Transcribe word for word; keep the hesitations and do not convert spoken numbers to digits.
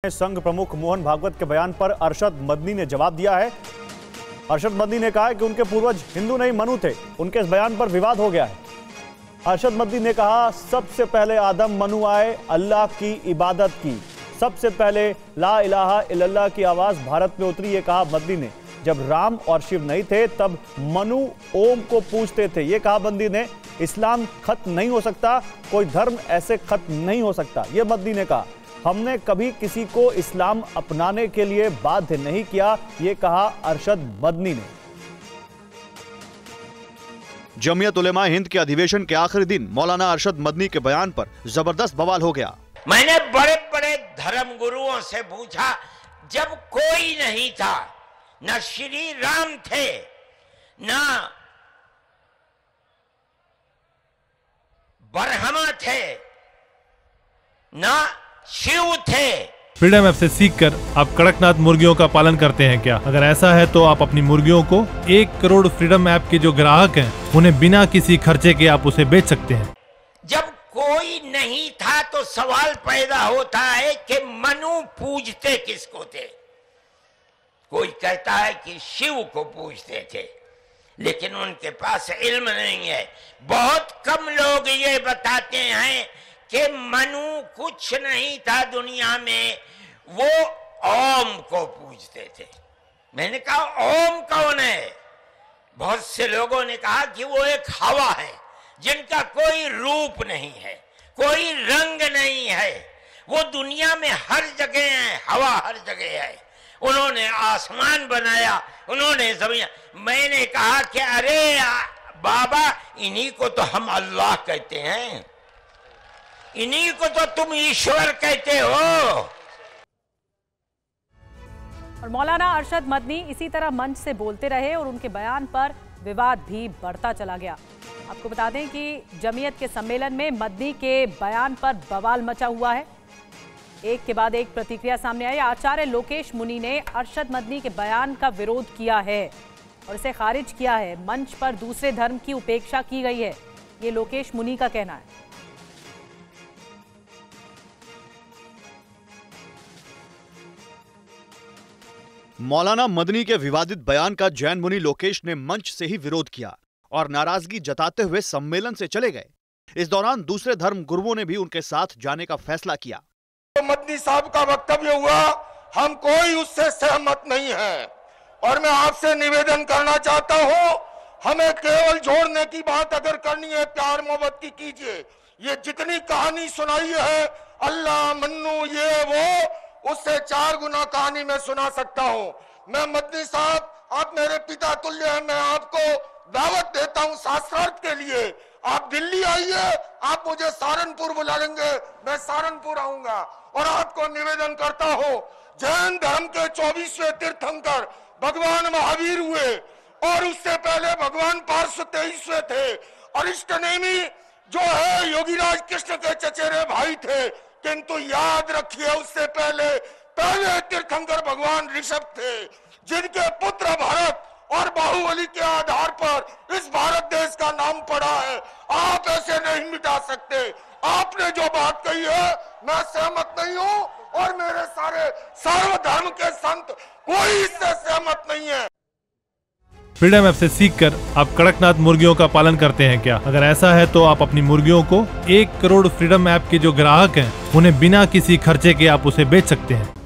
संघ प्रमुख मोहन भागवत के बयान पर अरशद मदनी ने जवाब दिया है। अरशद मदनी ने कहा है कि उनके पूर्वज हिंदू नहीं मनु थे। उनके इस बयान पर विवाद हो गया है। अरशद मदनी ने कहा, सबसे पहले आदम मनु आए, अल्लाह की इबादत की, सबसे पहले ला इलाहा इल्लल्लाह की आवाज भारत में उतरी। ये कहा मदनी ने। जब राम और शिव नहीं थे तब मनु ओम को पूजते थे। ये कहा मदनी ने। इस्लाम खत्म नहीं हो सकता, कोई धर्म ऐसे खत्म नहीं हो सकता, ये मदनी ने कहा। हमने कभी किसी को इस्लाम अपनाने के लिए बाध्य नहीं किया, ये कहा अरशद मदनी ने। जमीयत उलेमा हिंद के अधिवेशन के आखिरी दिन मौलाना अरशद मदनी के बयान पर जबरदस्त बवाल हो गया। मैंने बड़े बड़े धर्म गुरुओं से पूछा, जब कोई नहीं था, न श्री राम थे, न ब्रह्मा थे, न शिव थे। फ्रीडम ऐप से सीखकर आप कड़कनाथ मुर्गियों का पालन करते हैं क्या? अगर ऐसा है तो आप अपनी मुर्गियों को एक करोड़ फ्रीडम ऐप के जो ग्राहक हैं उन्हें बिना किसी खर्चे के आप उसे बेच सकते हैं। जब कोई नहीं था तो सवाल पैदा होता है कि मनु पूजते किसको थे? कोई कहता है कि शिव को पूजते थे, लेकिन उनके पास इल्म नहीं है। बहुत कम लोग ये बताते हैं कि मनु कुछ नहीं था दुनिया में, वो ओम को पूजते थे। मैंने कहा ओम कौन है? बहुत से लोगों ने कहा कि वो एक हवा है जिनका कोई रूप नहीं है, कोई रंग नहीं है, वो दुनिया में हर जगह है, हवा हर जगह है। उन्होंने आसमान बनाया, उन्होंने जमीन। मैंने कहा कि अरे बाबा, इन्हीं को तो हम अल्लाह कहते हैं, इन्हीं को तो तुम ईश्वर कहते हो। और मौलाना अरशद मदनी इसी तरह मंच से बोलते रहे और उनके बयान पर विवाद भी बढ़ता चला गया। आपको बता दें कि जमीयत के सम्मेलन में मदनी के बयान पर बवाल मचा हुआ है। एक के बाद एक प्रतिक्रिया सामने आई। आचार्य लोकेश मुनि ने अरशद मदनी के बयान का विरोध किया है और इसे खारिज किया है। मंच पर दूसरे धर्म की उपेक्षा की गई है, ये लोकेश मुनि का कहना है। मौलाना मदनी के विवादित बयान का जैन मुनि लोकेश ने मंच से ही विरोध किया और नाराजगी जताते हुए सम्मेलन से चले गए। इस दौरान दूसरे धर्म गुरुओं ने भी उनके साथ जाने का फैसला किया। तो मदनी साहब का वक्तव्य हुआ, हम कोई उससे सहमत नहीं है और मैं आपसे निवेदन करना चाहता हूं, हमें केवल जोड़ने की बात अगर करनी है, प्यार मोहब्बत की कीजिए। ये जितनी कहानी सुनाई है अल्लाह मन्नू ये वो, उससे चार गुना कहानी मैं सुना सकता हूं। मैं मदनी साहब, आप मेरे पिता तुल्य हैं, मैं आपको दावत देता हूं शास्त्रार्थ के लिए। आप दिल्ली आइए, आप मुझे सहारनपुर बुला लेंगे, मैं सहारनपुर आऊंगा। और आपको निवेदन करता हूं, जैन धर्म के चौबीसवें तीर्थंकर भगवान महावीर हुए और उससे पहले भगवान पार्श्व तेईसवें थे। अरिष्ट नेमी जो है योगीराज कृष्ण के चचेरे भाई थे, किंतु याद रखिए उससे पहले पहले तीर्थंकर भगवान ऋषभ थे, जिनके पुत्र भरत और बाहुबली के आधार पर इस भारत देश का नाम पड़ा है। आप ऐसे नहीं मिटा सकते। आपने जो बात कही है मैं सहमत नहीं हूं और मेरे सारे सर्वधर्म के संत कोई इससे सहमत नहीं है। फ्रीडम ऐप से सीखकर आप कड़कनाथ मुर्गियों का पालन करते हैं क्या? अगर ऐसा है तो आप अपनी मुर्गियों को एक करोड़ फ्रीडम ऐप के जो ग्राहक हैं उन्हें बिना किसी खर्चे के आप उसे बेच सकते हैं।